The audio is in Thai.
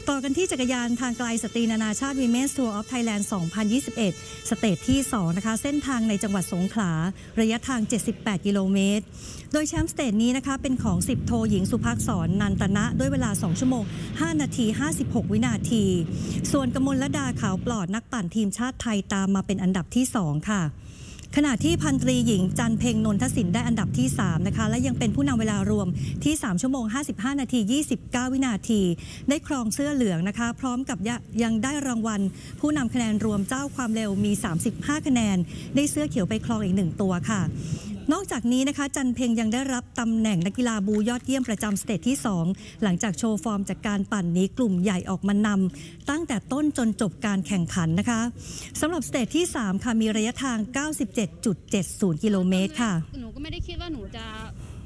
ต่อกันที่จักรยานทางไกลสตรีนานาชาติ Women's Tour of Thailand 2021 สเตจที่2นะคะเส้นทางในจังหวัดสงขลาระยะทาง78กิโลเมตรโดยแชมป์สเตจนี้นะคะเป็นของ10โทหญิงสุภักษรนันตนะด้วยเวลา2ชั่วโมง5นาที56วินาทีส่วนกมลดาขาวปลอดนักปั่นทีมชาติไทยตามมาเป็นอันดับที่2ค่ะขณะที่พันตรีหญิงจันเพ็งนนทศิลป์ได้อันดับที่3นะคะและยังเป็นผู้นำเวลารวมที่3ชั่วโมง55นาที29วินาทีได้ครองเสื้อเหลืองนะคะพร้อมกับยังได้รางวัลผู้นำคะแนนรวมเจ้าความเร็วมี35คะแนนได้เสื้อเขียวไปครองอีก1ตัวค่ะนอกจากนี้นะคะจันเพ็งยังได้รับตำแหน่งนักกีฬาบูยอดเยี่ยมประจำสเตจที่2หลังจากโชว์ฟอร์มจากการปั่นนี้กลุ่มใหญ่ออกมานำตั้งแต่ต้นจนจบการแข่งขันนะคะสำหรับสเตจที่3ค่ะมีระยะทาง 97.70 กิโลเมตรค่ะหนูก็ไม่ได้คิดว่าหนูจะ